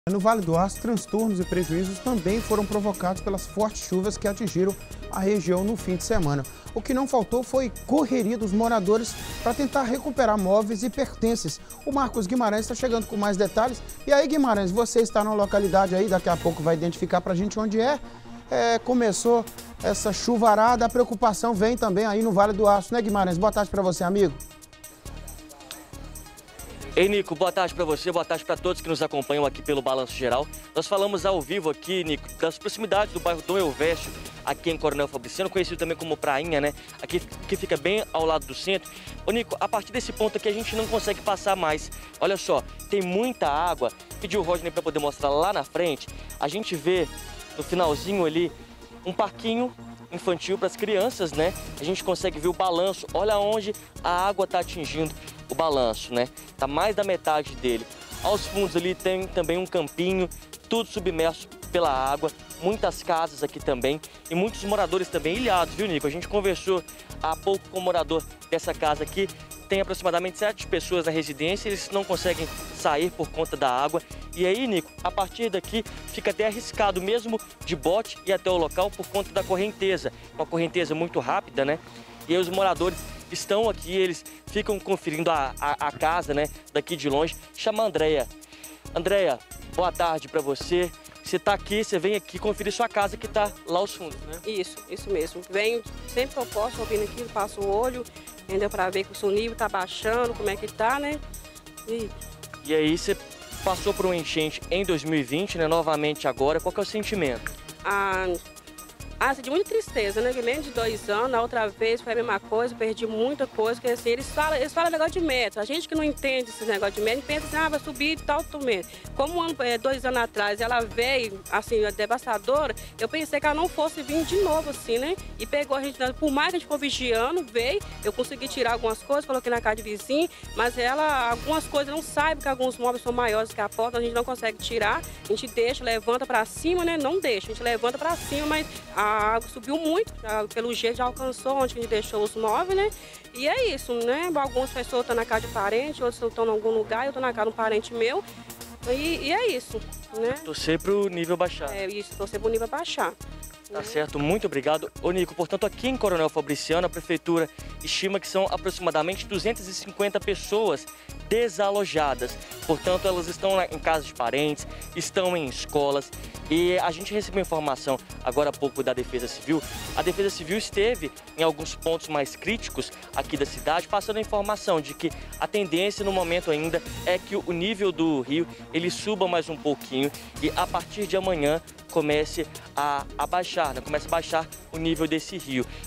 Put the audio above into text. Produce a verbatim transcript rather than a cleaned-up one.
No Vale do Aço, transtornos e prejuízos também foram provocados pelas fortes chuvas que atingiram a região no fim de semana. O que não faltou foi correria dos moradores para tentar recuperar móveis e pertences. O Marcos Guimarães está chegando com mais detalhes. E aí, Guimarães, você está na localidade aí, daqui a pouco vai identificar para a gente onde é. é. Começou essa chuvarada, a preocupação vem também aí no Vale do Aço, né, Guimarães? Boa tarde para você, amigo. Ei, Nico, boa tarde para você, boa tarde para todos que nos acompanham aqui pelo Balanço Geral. Nós falamos ao vivo aqui, Nico, das proximidades do bairro Dom Elvésio, aqui em Coronel Fabriciano, conhecido também como Prainha, né? Aqui que fica bem ao lado do centro. Ô, Nico, a partir desse ponto aqui a gente não consegue passar mais. Olha só, tem muita água. Pediu o Rodney para poder mostrar lá na frente. A gente vê no finalzinho ali um parquinho infantil para as crianças, né? A gente consegue ver o balanço. Olha onde a água está atingindo o balanço, né? Tá mais da metade dele. Aos fundos ali tem também um campinho, tudo submerso pela água, muitas casas aqui também e muitos moradores também ilhados, viu, Nico? A gente conversou há pouco com o morador dessa casa aqui, tem aproximadamente sete pessoas na residência, eles não conseguem sair por conta da água. E aí, Nico, a partir daqui fica até arriscado mesmo de bote ir até o local por conta da correnteza, uma correnteza muito rápida, né? E aí os moradores estão aqui, eles ficam conferindo a, a, a casa, né, daqui de longe. Chama a Andréia. Andréia, boa tarde para você. Você está aqui, você vem aqui conferir sua casa que está lá aos fundos, né? Isso, isso mesmo. Venho sempre que eu posso, eu vindo aqui, passo o olho, entendeu? Para ver que o seu nível está baixando, como é que tá, né? E... e aí você passou por um enchente em dois mil e vinte, né? Novamente agora, qual que é o sentimento? Ah... Ah, de muita tristeza, né? Que menos de dois anos, a outra vez foi a mesma coisa, perdi muita coisa, porque assim, eles falam, eles falam negócio de metro. A gente que não entende esse negócio de metro, pensa assim, ah, vai subir tal, tal metro. Como um ano, dois anos atrás ela veio, assim, devastadora, eu pensei que ela não fosse vir de novo, assim, né? E pegou a gente, por mais que a gente for vigiando, veio, eu consegui tirar algumas coisas, coloquei na casa de vizinho, mas ela, algumas coisas não sabe, porque alguns móveis são maiores que a porta, a gente não consegue tirar, a gente deixa, levanta pra cima, né? Não deixa, a gente levanta pra cima, mas a A água subiu muito, já, pelo jeito já alcançou onde a gente deixou os móveis, né? E é isso, né? Algumas pessoas estão na casa de parente, outras estão em algum lugar, eu estou na casa de um parente meu. E, e é isso, né? Torcer para o nível baixar. É isso, torcer para o nível baixar. Tá né? Certo, muito obrigado. Ô, Nico, portanto, aqui em Coronel Fabriciano, a prefeitura estima que são aproximadamente duzentas e cinquenta pessoas desalojadas. Portanto, elas estão em casas de parentes, estão em escolas. E a gente recebeu informação agora há pouco da Defesa Civil. A Defesa Civil esteve em alguns pontos mais críticos aqui da cidade, passando a informação de que a tendência no momento ainda é que o nível do rio ele suba mais um pouquinho e a partir de amanhã comece a, a baixar, né? Comece a baixar o nível desse rio.